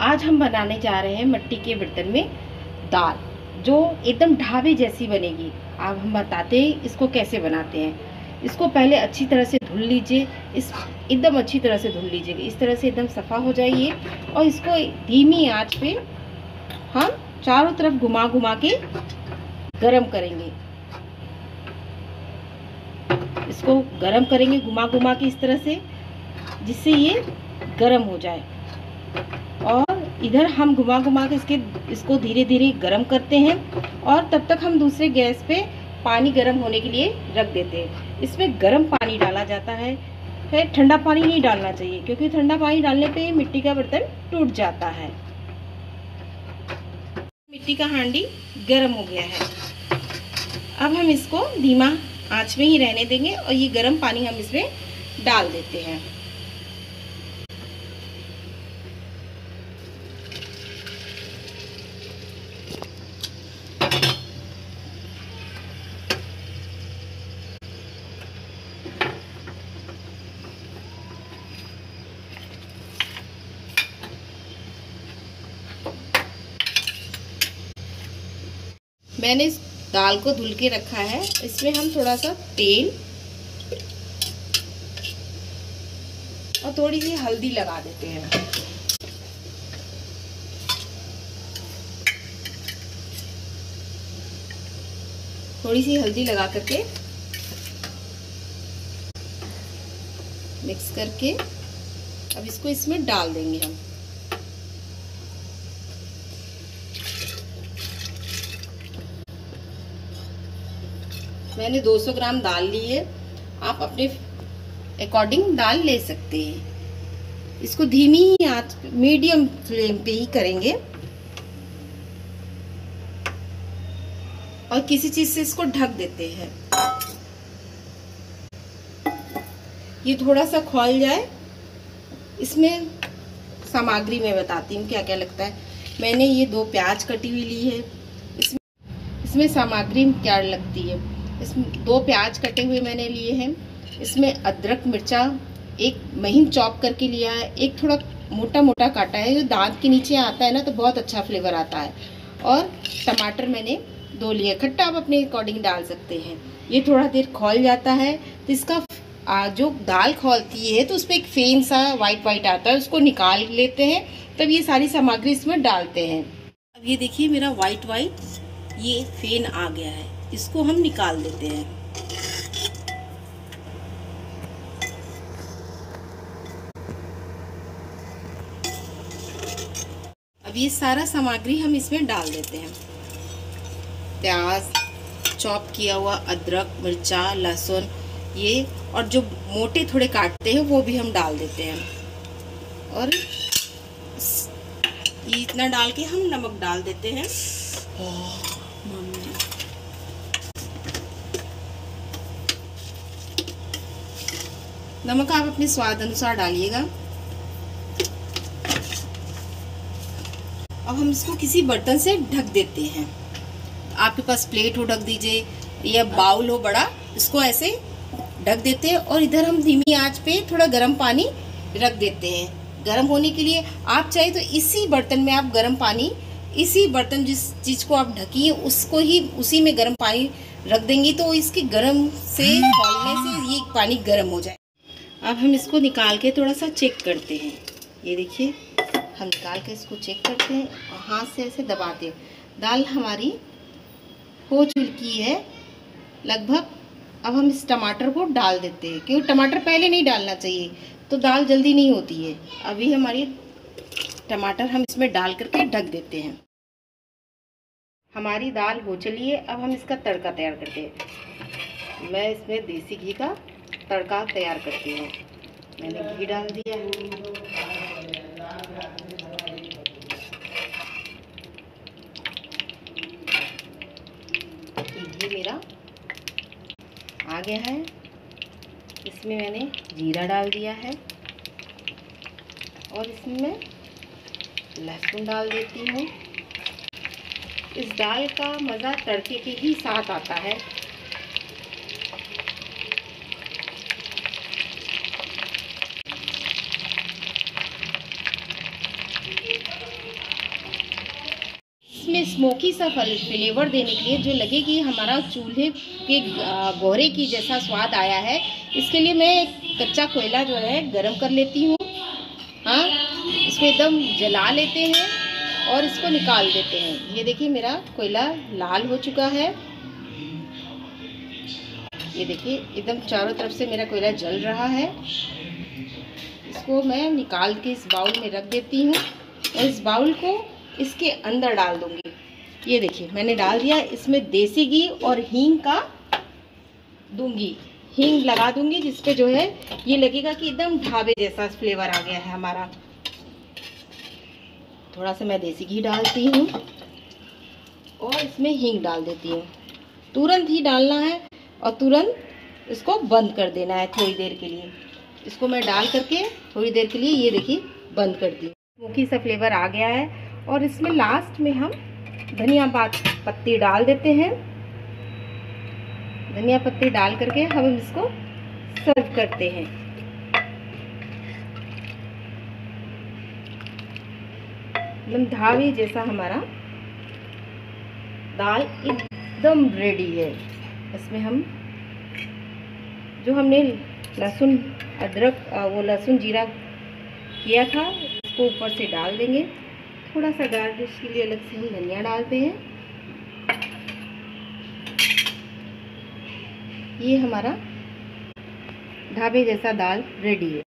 आज हम बनाने जा रहे हैं मिट्टी के बर्तन में दाल, जो एकदम ढाबे जैसी बनेगी। अब हम बताते हैं इसको कैसे बनाते हैं। इसको पहले अच्छी तरह से धुल लीजिए, एकदम अच्छी तरह से धुल लीजिएगा, इस तरह से एकदम सफ़ा हो जाइए। और इसको धीमी आंच पे हम चारों तरफ घुमा घुमा के गरम करेंगे। इसको गरम करेंगे घुमा घुमा के इस तरह से, जिससे ये गरम हो जाए। और इधर हम घुमा घुमा के इसको धीरे धीरे गरम करते हैं। और तब तक हम दूसरे गैस पे पानी गरम होने के लिए रख देते हैं। इसमें गरम पानी डाला जाता है, ठंडा पानी नहीं डालना चाहिए, क्योंकि ठंडा पानी डालने पे मिट्टी का बर्तन टूट जाता है। मिट्टी का हांडी गरम हो गया है। अब हम इसको धीमा आंच में ही रहने देंगे और ये गरम पानी हम इसमें डाल देते हैं। मैंने इस दाल को धुल के रखा है। इसमें हम थोड़ा सा तेल और थोड़ी सी हल्दी लगा देते हैं। थोड़ी सी हल्दी लगा करके मिक्स करके अब इसको इसमें डाल देंगे हम। मैंने 200 ग्राम दाल ली है, आप अपने अकॉर्डिंग दाल ले सकते हैं। इसको धीमी ही आंच, मीडियम फ्लेम पे ही करेंगे और किसी चीज से इसको ढक देते हैं। ये थोड़ा सा खौल जाए। इसमें सामग्री मैं बताती हूँ क्या क्या लगता है। मैंने ये 2 प्याज कटी हुई ली है। इसमें सामग्री क्या लगती है, इसमें 2 प्याज कटे हुए मैंने लिए हैं। इसमें अदरक मिर्चा एक महीन चॉप करके लिया है। एक थोड़ा मोटा मोटा काटा है, जो दांत के नीचे आता है ना तो बहुत अच्छा फ्लेवर आता है। और टमाटर मैंने 2 लिए। खट्टा आप अपने अकॉर्डिंग डाल सकते हैं। ये थोड़ा देर खौल जाता है तो इसका जो दाल खौलती है तो उस पर एक फेन सा वाइट वाइट आता है, उसको निकाल लेते हैं। तब ये सारी सामग्री इसमें डालते हैं। अब ये देखिए मेरा वाइट वाइट ये फेन आ गया है, इसको हम निकाल देते हैं। अब ये सारा सामग्री हम इसमें डाल देते हैं। प्याज, चॉप किया हुआ अदरक, मिर्चा, लहसुन, ये और जो मोटे थोड़े काटते हैं वो भी हम डाल देते हैं। और ये इतना डाल के हम नमक डाल देते हैं। नमक आप अपने स्वाद अनुसार डालिएगा। अब हम इसको किसी बर्तन से ढक देते हैं। आपके पास प्लेट हो ढक दीजिए, या बाउल हो बड़ा, इसको ऐसे ढक देते हैं। और इधर हम धीमी आंच पे थोड़ा गर्म पानी रख देते हैं गर्म होने के लिए। आप चाहे तो इसी बर्तन में आप गर्म पानी, इसी बर्तन जिस चीज़ को आप ढकी उसको ही उसी में गर्म पानी रख देंगी तो इसके गर्म से खौलने से ये पानी गर्म हो जाए। अब हम इसको निकाल के थोड़ा सा चेक करते हैं। ये देखिए हम निकाल के इसको चेक करते हैं और हाथ से ऐसे दबाते हैं। दाल हमारी हो चुकी है लगभग। अब हम इस टमाटर को डाल देते हैं, क्योंकि टमाटर पहले नहीं डालना चाहिए तो दाल जल्दी नहीं होती है। अभी हमारी टमाटर हम इसमें डाल करके ढक देते हैं। हमारी दाल हो चली है। अब हम इसका तड़का तैयार करते हैं। मैं इसमें देसी घी का तड़का तैयार करती हूँ। मैंने घी डाल दिया है। घी मेरा आ गया है। इसमें मैंने जीरा डाल दिया है और इसमें लहसुन डाल देती हूँ। इस दाल का मज़ा तड़के के ही साथ आता है। स्मोकी सा फ्लेवर देने के लिए, जो लगे कि हमारा चूल्हे के गोहरे की जैसा स्वाद आया है, इसके लिए मैं कच्चा कोयला जो है गरम कर लेती हूँ। हाँ, इसको एकदम जला लेते हैं और इसको निकाल देते हैं। ये देखिए मेरा कोयला लाल हो चुका है। ये देखिए एकदम चारों तरफ से मेरा कोयला जल रहा है। इसको मैं निकाल के इस बाउल में रख देती हूँ और इस बाउल को इसके अंदर डाल दूँगी। ये देखिए मैंने डाल दिया। इसमें देसी घी और हींग का दूंगी, हींग लगा दूंगी, जिसपे जो है ये लगेगा कि एकदम ढाबे जैसा फ्लेवर आ गया है हमारा। थोड़ा सा मैं देसी घी डालती हूँ और इसमें हींग डाल देती हूँ। तुरंत ही डालना है और तुरंत इसको बंद कर देना है थोड़ी देर के लिए। इसको मैं डाल करके थोड़ी देर के लिए ये देखिए बंद कर दी। स्मोकी सा फ्लेवर आ गया है और इसमें लास्ट में हम धनिया पत्ती डाल देते हैं। धनिया पत्ती डाल करके हम इसको सर्व करते हैं। एकदम ढाबे जैसा हमारा दाल एकदम रेडी है। इसमें हम जो हमने लहसुन अदरक वो लहसुन जीरा किया था इसको ऊपर से डाल देंगे। थोड़ा सा गार्निश के लिए अलग से हम धनिया डालते हैं। ये हमारा ढाबे जैसा दाल रेडी है।